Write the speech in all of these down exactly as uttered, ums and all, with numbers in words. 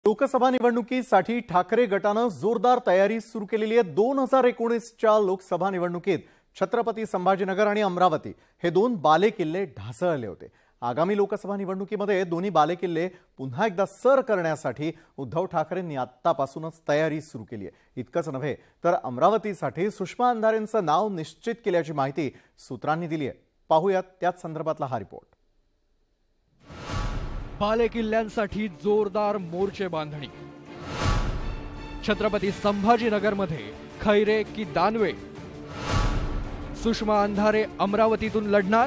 लोकसभा निवडणुकीसाठी ठाकरे गटानं जोरदार तयारी सुरू केलेली आहे। दोन हजार एकोणीसच्या लोकसभा निवडणुकीत छत्रपती संभाजीनगर आणि अमरावती हे दोन बालेकिल्ले ढासळले होते। आगामी लोकसभा निवडणुकीमध्ये दोन्ही बालेकिल्ले पुन्हा एकदा सर करण्यासाठी उद्धव ठाकरेंनी आत्तापासूनच तयारी सुरू केली आहे। इतकंच नव्हे तर अमरावतीसाठी सुषमा अंधारेंचं नाव निश्चित केल्याची माहिती सूत्रांनी दिली आहे। पाहूयात त्याच संदर्भातला हा रिपोर्ट। बालेकिल्ल्यांसाठी जोरदार मोर्चे बांधणी। छत्रपती संभाजीनगरमध्ये खैरे की दानवे, सुषमा अंधारे अमरावतीतून लढणार,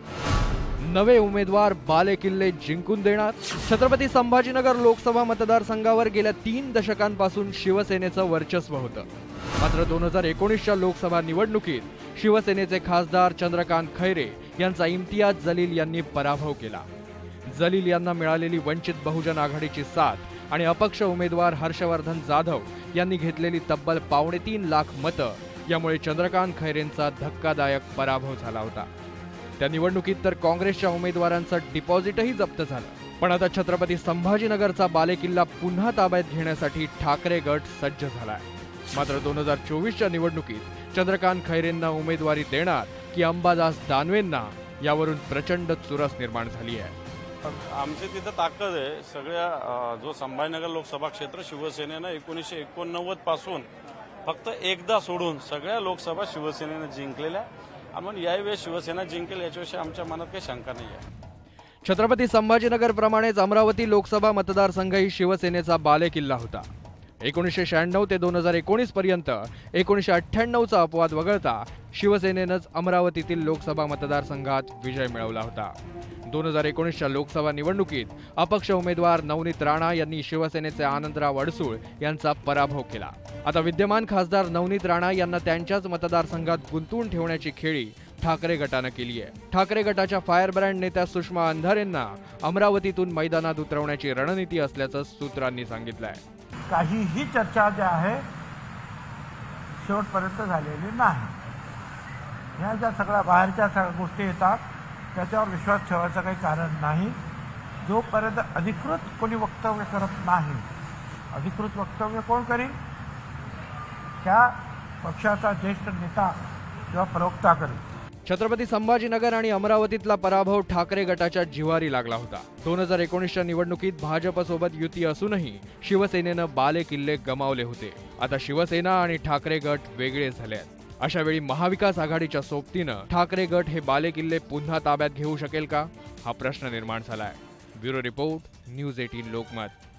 नवे उमेदवार बालेकिल्ले जिंकून देणार। छत्रपती संभाजीनगर लोकसभा मतदारसंघावर गेल्या तीन दशकांपासून शिवसेनेचं वर्चस्व होतं। मात्र दोन हजार एकोणीसच्या लोकसभा निवडणुकीत शिवसेनेचे खासदार चंद्रकांत खैरे यांचा इम्तियाज जलील यांनी पराभव केला। जलील यांना मिळालेली वंचित बहुजन आघाडीची साथ आणि अपक्ष उमेदवार हर्षवर्धन जाधव यांनी घेतलेली तब्बल पावणे तीन लाख मतं यामुळे चंद्रकांत खैरेंचा धक्कादायक पराभव झाला होता। त्या निवडणुकीत तर काँग्रेसच्या उमेदवारांचं डिपॉझिटही जप्त झालं। पण आता छत्रपती संभाजीनगरचा बालेकिल्ला पुन्हा ताब्यात घेण्यासाठी ठाकरे गट सज्ज झालाय। मात्र दोन हजार चोवीसच्या निवडणुकीत चंद्रकांत खैरेंना उमेदवारी देणार की अंबादास दानवेंना यावरून प्रचंड चुरस निर्माण झाली आहे। आमची तिथं ताकद आहे। सगळ्या जो संभाजीनगर लोकसभा क्षेत्र शिवसेनेनं एकोणीसशे एकोणनव्वद पासून फक्त एकदा सोडून सगळ्या लोकसभा शिवसेनेनं जिंकलेल्या, आणि यावेळी शिवसेना जिंकेल याच्याविषयी आमच्या मनात काही शंका नाही आहे। छत्रपती संभाजीनगर प्रमाणेच अमरावती लोकसभा मतदारसंघही शिवसेनेचा बालेकिल्ला होता। एकोणीसशे शहाण्णव ते दोन हजार एकोणीस पर्यंत एकोणीसशे अठ्ठ्याण्णवचा अपवाद वगळता शिवसेनेनंच अमरावतीतील लोकसभा मतदारसंघात विजय मिळवला होता। दोन हजार एकोणीसच्या लोकसभा निवडणुकीत अपक्ष उमेदवार नवनीत राणा यांनी शिवसेनेचे आनंदराव अडसूळ यांचा पराभव केला। आता विद्यमान खासदार नवनीत राणा यांना त्यांच्याच मतदारसंघात गुंतवून ठेवण्याची खेळी ठाकरे गटानं केली आहे। ठाकरे गटाच्या फायर ब्रँड नेत्या सुषमा अंधारेंना अमरावतीतून मैदानात उतरवण्याची रणनीती असल्याचं सूत्रांनी सांगितलंय। काहीही चर्चा जी आहे शेवटपर्यंत झालेली नाही। ह्या ज्या सगळ्या बाहेरच्या सगळ्या गोष्टी येतात त्याच्यावर विश्वास ठेवायचं काही कारण नाही। जोपर्यंत अधिकृत कोणी वक्तव्य करत नाही, अधिकृत वक्तव्य कोण करील? त्या पक्षाचा ज्येष्ठ नेता किंवा प्रवक्ता करेल। छत्रपती संभाजीनगर आणि अमरावतीतला पराभव ठाकरे गटाच्या जिव्हारी लागला होता। दोन हजार एकोणीसच्या निवडणुकीत भाजपसोबत युती असूनही शिवसेनेनं बालेकिल्ले गमावले होते। आता शिवसेना आणि ठाकरे गट वेगळे झाले आहेत। अशा वेळी महाविकास आघाडीच्या सोबतीनं ठाकरे गट हे बालेकिल्ले पुन्हा ताब्यात घेऊ शकेल का, हा प्रश्न निर्माण झालाय। ब्युरो रिपोर्ट, न्यूज अठरा लोकमत।